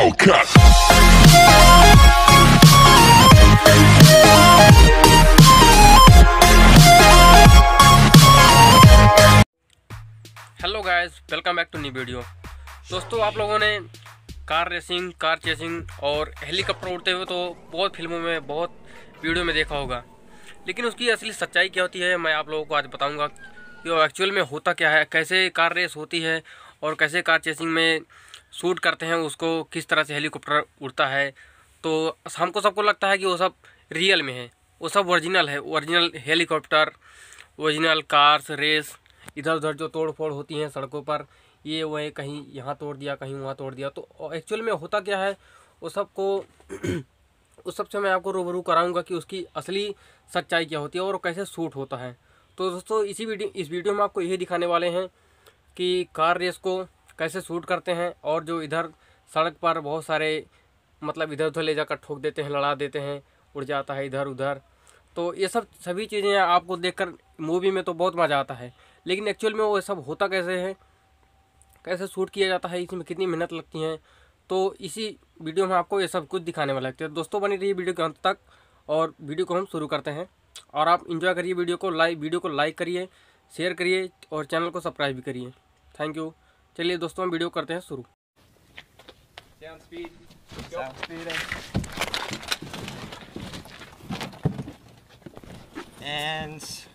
Hellcat. Hello guys, welcome back to new video. दोस्तों, आप लोगों ने कार रेसिंग, कार चेसिंग और हेलीकॉप्टर उड़ते हुए तो बहुत फिल्मों में, बहुत वीडियो में देखा होगा, लेकिन उसकी असली सच्चाई क्या होती है मैं आप लोगों को आज बताऊंगा कि वो एक्चुअल में होता क्या है, कैसे कार रेस होती है और कैसे कार चेसिंग में शूट करते हैं उसको, किस तरह से हेलीकॉप्टर उड़ता है। तो हमको सबको लगता है कि वो सब रियल में है, वो सब ओरिजिनल है, original helicopter, original cars race. इधर उधर जो तोड़ फोड़ होती हैं सड़कों पर, ये वह कहीं यहाँ तोड़ दिया, कहीं वहाँ तोड़ दिया, तो एक्चुअल में होता क्या है वो सबको उस सब से मैं आपको रूबरू कराऊंगा कि उसकी असली सच्चाई क्या होती है और कैसे शूट होता है। तो दोस्तों, इस वीडियो में आपको यही दिखाने वाले हैं कि कार रेस को कैसे शूट करते हैं, और जो इधर सड़क पर बहुत सारे मतलब इधर उधर ले जाकर ठोक देते हैं, लड़ा देते हैं, उड़ जाता है इधर उधर। तो ये सभी चीज़ें आपको देखकर मूवी में तो बहुत मज़ा आता है, लेकिन एक्चुअल में वो सब होता कैसे है, कैसे शूट किया जाता है, इसमें कितनी मेहनत लगती है, तो इसी वीडियो में आपको ये सब कुछ दिखाने वाला है। तो दोस्तों, बनी रहिए वीडियो के अंत तक और वीडियो को हम शुरू करते हैं। और आप इंजॉय करिए वीडियो को लाइक करिए, शेयर करिए और चैनल को सब्सक्राइब भी करिए। Thank you. चलिए दोस्तों, हम वीडियो करते हैं शुरू। And